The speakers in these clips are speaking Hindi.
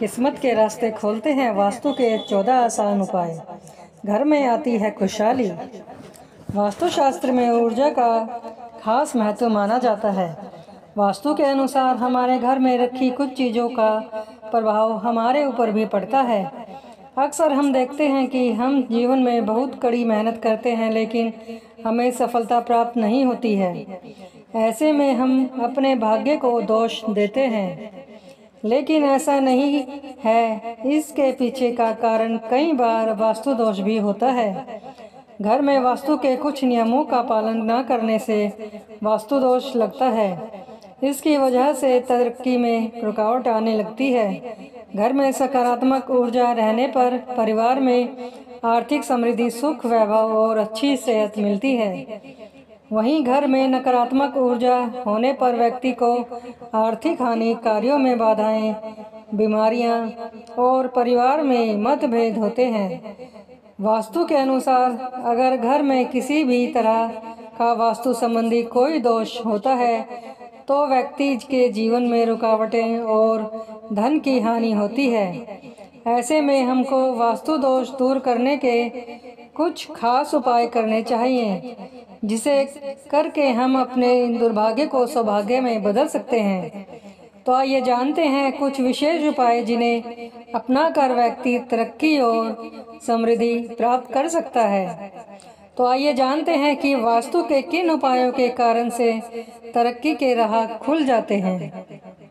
किस्मत के रास्ते खोलते हैं वास्तु के 14 आसान उपाय। घर में आती है खुशहाली। वास्तुशास्त्र में ऊर्जा का खास महत्व माना जाता है। वास्तु के अनुसार हमारे घर में रखी कुछ चीज़ों का प्रभाव हमारे ऊपर भी पड़ता है। अक्सर हम देखते हैं कि हम जीवन में बहुत कड़ी मेहनत करते हैं, लेकिन हमें सफलता प्राप्त नहीं होती है। ऐसे में हम अपने भाग्य को दोष देते हैं, लेकिन ऐसा नहीं है। इसके पीछे का कारण कई बार वास्तु दोष भी होता है। घर में वास्तु के कुछ नियमों का पालन न करने से वास्तु दोष लगता है। इसकी वजह से तरक्की में रुकावट आने लगती है। घर में सकारात्मक ऊर्जा रहने पर परिवार में आर्थिक समृद्धि, सुख, वैभव और अच्छी सेहत मिलती है। वहीं घर में नकारात्मक ऊर्जा होने पर व्यक्ति को आर्थिक हानि, कार्यों में बाधाएं, बीमारियां और परिवार में मतभेद होते हैं। वास्तु के अनुसार अगर घर में किसी भी तरह का वास्तु संबंधी कोई दोष होता है तो व्यक्ति के जीवन में रुकावटें और धन की हानि होती है। ऐसे में हमको वास्तु दोष दूर करने के कुछ खास उपाय करने चाहिए, जिसे करके हम अपने दुर्भाग्य को सौभाग्य में बदल सकते हैं। तो आइए जानते हैं कुछ विशेष उपाय जिन्हें अपनाकर व्यक्ति तरक्की और समृद्धि प्राप्त कर सकता है। तो आइए जानते हैं कि वास्तु के किन उपायों के कारण से तरक्की के राह खुल जाते हैं।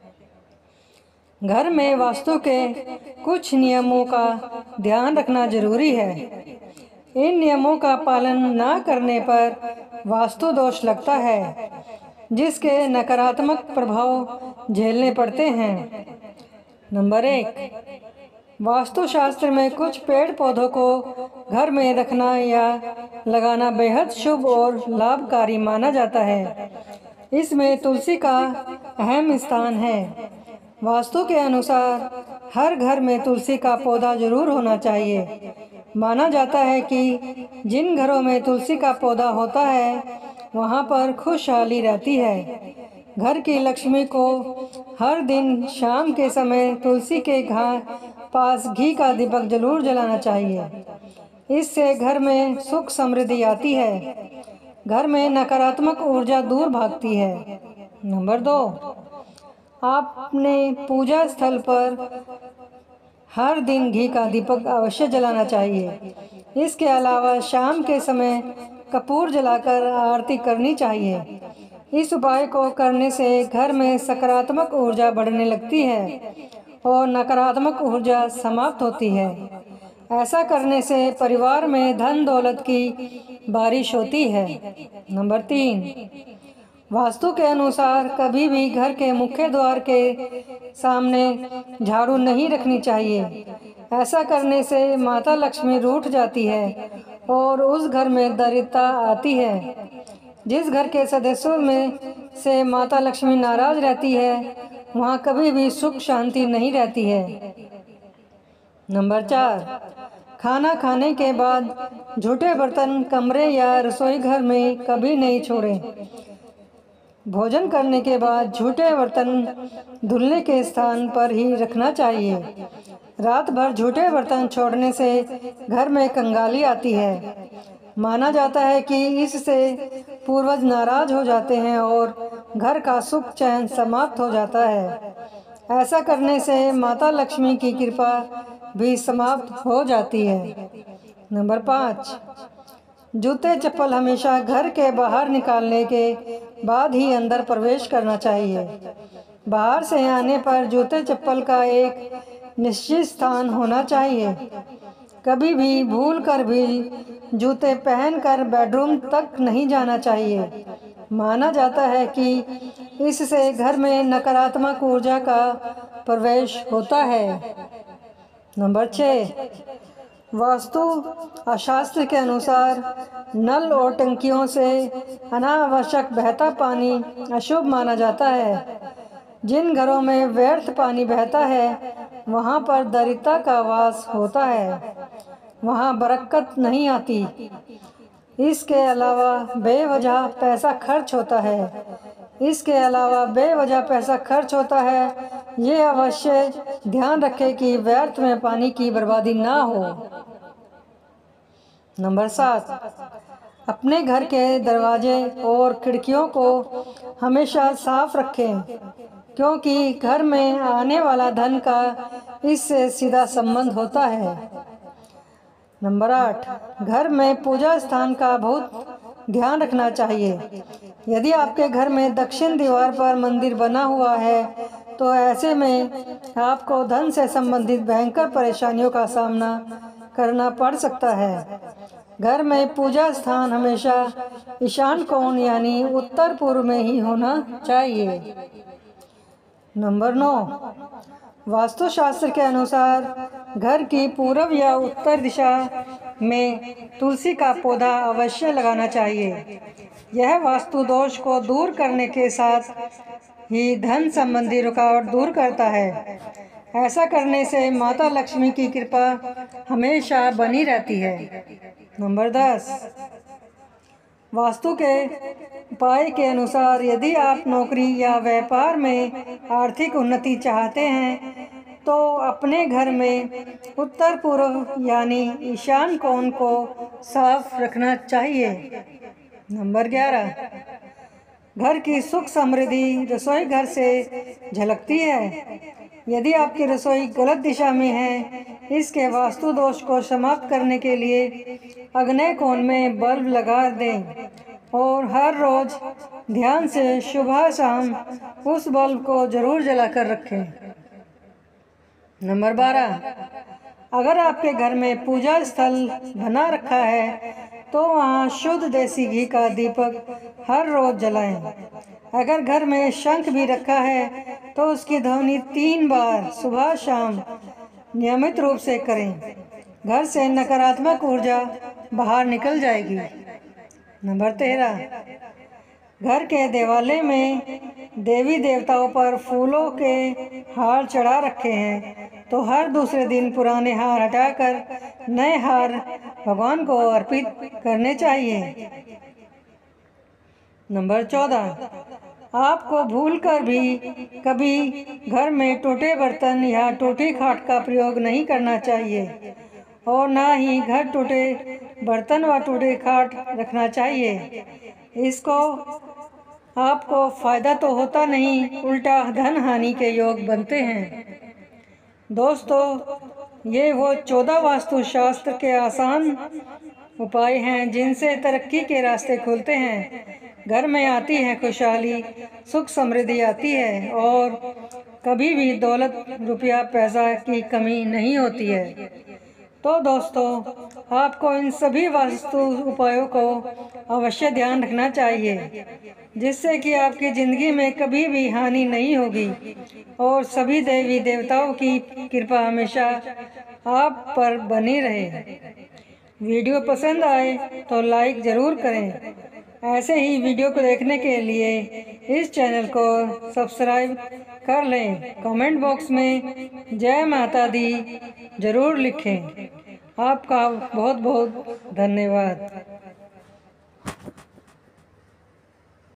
घर में वास्तु के कुछ नियमों का ध्यान रखना जरूरी है। इन नियमों का पालन न करने पर वास्तु दोष लगता है, जिसके नकारात्मक प्रभाव झेलने पड़ते हैं। नंबर 1, वास्तुशास्त्र में कुछ पेड़ पौधों को घर में रखना या लगाना बेहद शुभ और लाभकारी माना जाता है। इसमें तुलसी का अहम स्थान है। वास्तु के अनुसार हर घर में तुलसी का पौधा जरूर होना चाहिए। माना जाता है कि जिन घरों में तुलसी का पौधा होता है वहाँ पर खुशहाली रहती है। घर की लक्ष्मी को हर दिन शाम के समय तुलसी के पास घी का दीपक जरूर जलाना चाहिए। इससे घर में सुख समृद्धि आती है। घर में नकारात्मक ऊर्जा दूर भागती है। नंबर 2, आपने पूजा स्थल पर हर दिन घी का दीपक अवश्य जलाना चाहिए। इसके अलावा शाम के समय कपूर जलाकर आरती करनी चाहिए। इस उपाय को करने से घर में सकारात्मक ऊर्जा बढ़ने लगती है और नकारात्मक ऊर्जा समाप्त होती है। ऐसा करने से परिवार में धन दौलत की बारिश होती है। नंबर 3, वास्तु के अनुसार कभी भी घर के मुख्य द्वार के सामने झाड़ू नहीं रखनी चाहिए। ऐसा करने से माता लक्ष्मी रूठ जाती है और उस घर में दरिद्रता आती है। जिस घर के सदस्यों में से माता लक्ष्मी नाराज रहती है वहाँ कभी भी सुख शांति नहीं रहती है। नंबर 4, खाना खाने के बाद झूठे बर्तन कमरे या रसोई घर में कभी नहीं छोड़ें। भोजन करने के बाद झूठे बर्तन धुलने के स्थान पर ही रखना चाहिए। रात भर झूठे बर्तन छोड़ने से घर में कंगाली आती है। माना जाता है कि इससे पूर्वज नाराज हो जाते हैं और घर का सुख चैन समाप्त हो जाता है। ऐसा करने से माता लक्ष्मी की कृपा भी समाप्त हो जाती है। नंबर 5, जूते चप्पल हमेशा घर के बाहर निकालने के बाद ही अंदर प्रवेश करना चाहिए। बाहर से आने पर जूते चप्पल का एक निश्चित स्थान होना चाहिए। कभी भी भूल कर भी जूते पहनकर बेडरूम तक नहीं जाना चाहिए। माना जाता है कि इससे घर में नकारात्मक ऊर्जा का प्रवेश होता है। नंबर 6, वास्तु शास्त्र के अनुसार नल और टंकियों से अनावश्यक बहता पानी अशुभ माना जाता है। जिन घरों में व्यर्थ पानी बहता है वहाँ पर दरिद्रता का वास होता है, वहाँ बरकत नहीं आती। इसके अलावा बेवजह पैसा खर्च होता है। इसके अलावा बेवजह पैसा खर्च होता है। ये अवश्य ध्यान रखें कि व्यर्थ में पानी की बर्बादी ना हो। नंबर 7, अपने घर के दरवाजे और खिड़कियों को हमेशा साफ रखें, क्योंकि घर में आने वाला धन का इससे सीधा संबंध होता है। नंबर 8, घर में पूजा स्थान का बहुत ध्यान रखना चाहिए। यदि आपके घर में दक्षिण दीवार पर मंदिर बना हुआ है तो ऐसे में आपको धन से संबंधित भयंकर परेशानियों का सामना करना पड़ सकता है। घर में पूजा स्थान हमेशा ईशान कोण यानी उत्तर पूर्व में ही होना चाहिए। नंबर 9, वास्तुशास्त्र के अनुसार घर की पूर्व या उत्तर दिशा में तुलसी का पौधा अवश्य लगाना चाहिए। यह वास्तु दोष को दूर करने के साथ ही धन संबंधी रुकावट दूर करता है। ऐसा करने से माता लक्ष्मी की कृपा हमेशा बनी रहती है। नंबर 10, वास्तु के उपाय के अनुसार यदि आप नौकरी या व्यापार में आर्थिक उन्नति चाहते हैं तो अपने घर में उत्तर पूर्व यानी ईशान कोण को साफ रखना चाहिए। नंबर 11, घर की सुख समृद्धि रसोई घर से झलकती है। यदि आपकी रसोई गलत दिशा में है, इसके वास्तु दोष को समाप्त करने के लिए आग्नेय कोण में बल्ब लगा दें और हर रोज ध्यान से सुबह शाम उस बल्ब को जरूर जलाकर रखें। नंबर 12, अगर आपके घर में पूजा स्थल बना रखा है तो वहाँ शुद्ध देसी घी का दीपक हर रोज जलाएं। अगर घर में शंख भी रखा है तो उसकी ध्वनि 3 बार सुबह शाम नियमित रूप से करें। घर से नकारात्मक ऊर्जा बाहर निकल जाएगी। नंबर 13, घर के देवालय में देवी देवताओं पर फूलों के हार चढ़ा रखे हैं तो हर दूसरे दिन पुराने हार हटाकर नए हार भगवान को अर्पित करने चाहिए। नंबर 14, आपको भूलकर भी कभी घर में टूटे बर्तन या टूटी खाट का प्रयोग नहीं करना चाहिए और ना ही घर टूटे बर्तन व टूटे खाट रखना चाहिए। इसको आपको फायदा तो होता नहीं, उल्टा धन हानि के योग बनते हैं। दोस्तों, ये वो 14 वास्तुशास्त्र के आसान उपाय हैं जिनसे तरक्की के रास्ते खुलते हैं। घर में आती है खुशहाली, सुख समृद्धि आती है और कभी भी दौलत रुपया पैसा की कमी नहीं होती है। तो दोस्तों, आपको इन सभी वास्तु उपायों को अवश्य ध्यान रखना चाहिए, जिससे कि आपकी ज़िंदगी में कभी भी हानि नहीं होगी और सभी देवी देवताओं की कृपा हमेशा आप पर बनी रहे। वीडियो पसंद आए तो लाइक ज़रूर करें। ऐसे ही वीडियो को देखने के लिए इस चैनल को सब्सक्राइब कर लें। कमेंट बॉक्स में जय माता दी ज़रूर लिखें। आपका बहुत बहुत धन्यवाद।